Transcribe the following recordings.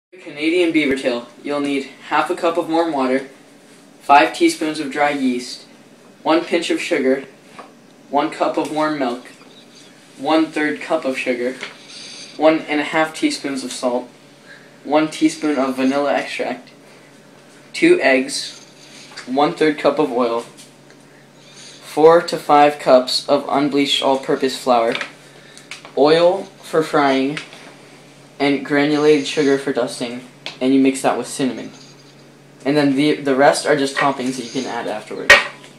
Canadian beavertail, you'll need half a cup of warm water, 5 teaspoons of dry yeast, 1 pinch of sugar, 1 cup of warm milk, 1/3 cup of sugar, 1½ teaspoons of salt, 1 teaspoon of vanilla extract, 2 eggs, 1/3 cup of oil, 4 to 5 cups of unbleached all-purpose flour, oil for frying, and granulated sugar for dusting, and you mix that with cinnamon. And then the rest are just toppings that you can add afterwards.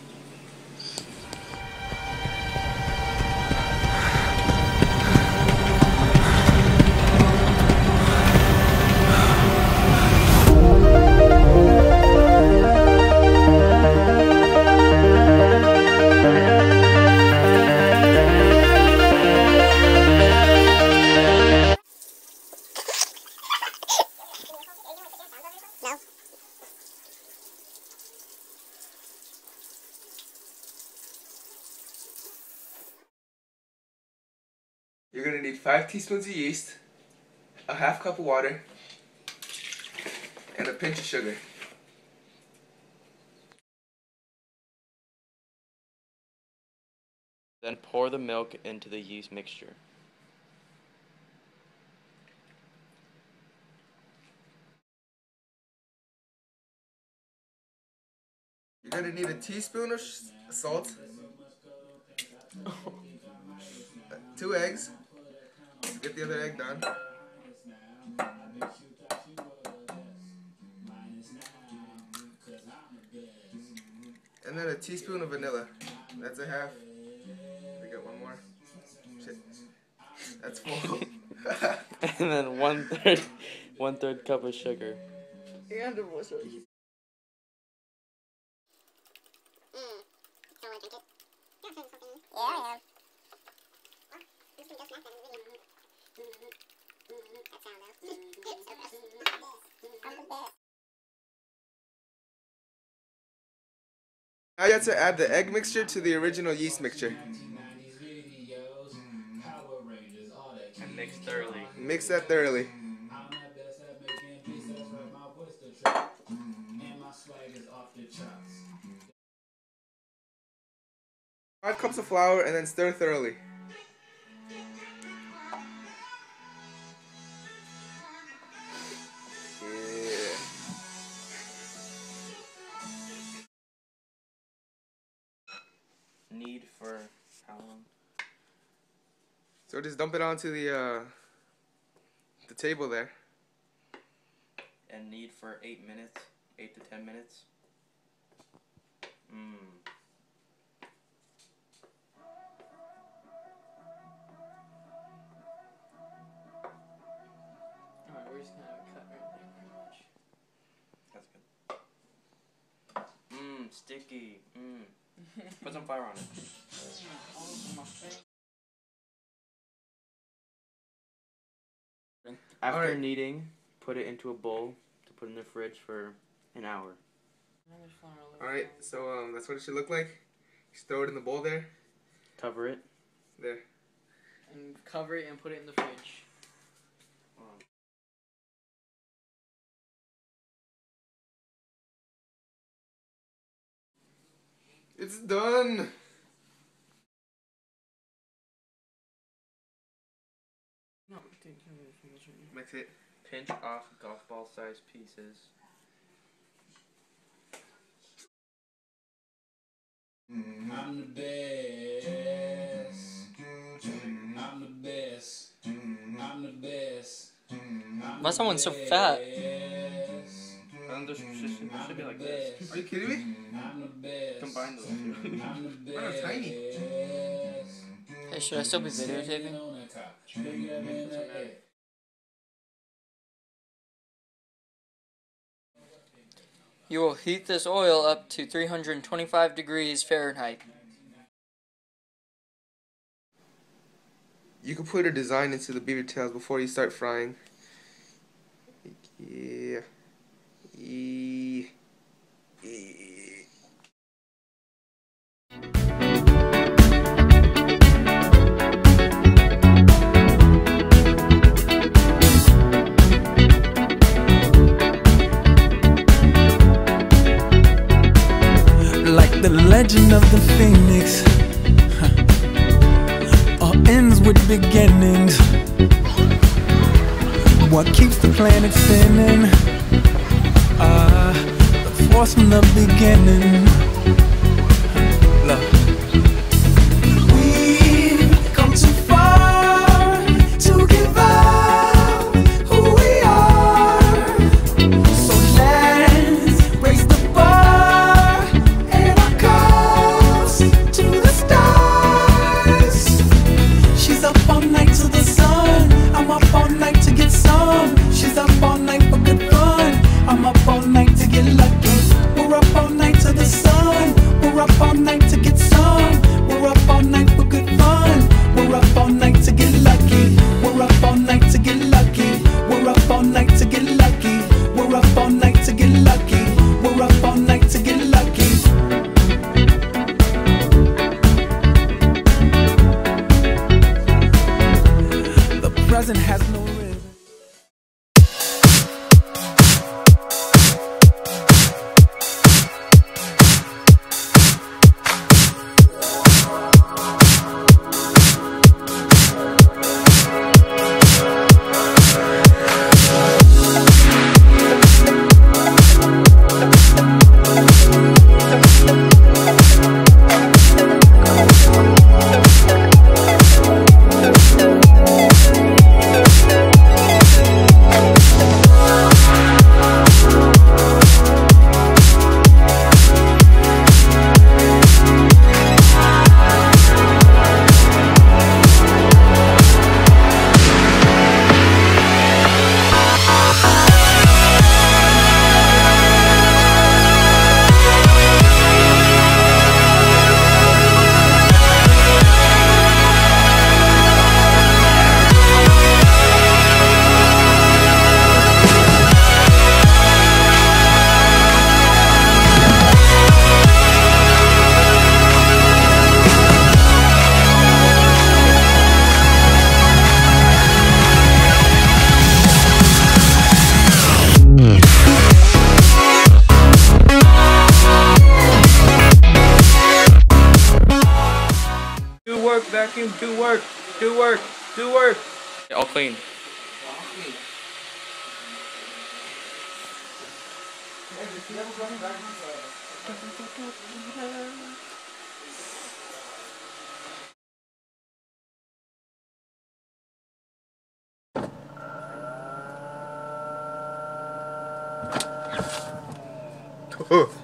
You're going to need 5 teaspoons of yeast, a half cup of water, and a pinch of sugar. Then pour the milk into the yeast mixture. You're going to need a teaspoon of salt, 2 eggs, get the other egg done, and then a teaspoon of vanilla. That's a half. We got one more. Shit. That's full. And then one third cup of sugar. Now you have to add the egg mixture to the original yeast mixture. And mix thoroughly. Mix that thoroughly. Five cups of flour and then stir thoroughly. Knead for how long? So just dump it onto the table there. And knead for 8 minutes, 8 to 10 minutes. Alright, we're just gonna have a cut right there pretty much. That's good. Sticky. Put some fire on it. After kneading, put it into a bowl to put in the fridge for an hour. Alright, so that's what it should look like. Just throw it in the bowl there. Cover it. There. And cover it and put it in the fridge. It's done! Mix it. Pinch off golf ball sized pieces. I'm the best. I'm the best. I'm the best. Why is someone so fat? This should be like this. Are you kidding me? I'm the best. Combine those two. I'm the best. Mine are tiny. Hey, should I still be videotaping? You will heat this oil up to 325 degrees Fahrenheit. You can put a design into the beavertails before you start frying. Yeah. legend of the phoenix. All ends with beginnings. What keeps the planet spinning? The force from the beginning. Love. We've come too far to give up who we are. So let's raise the bar and our cups to the stars. She's up all night to the sun. I'm up all night to get some. She's up all night for good fun. I'm up all night to get lucky. We're up all night to the sun. We're up all night to get some. We're up all night for good fun. We're up all night to get lucky. We're up all night to get lucky. We're up all night to get lucky. We're up all night to get lucky. We're up all night to get lucky. The present has no ribbon. Vacuum, do work, do work, do work. All clean. Oh.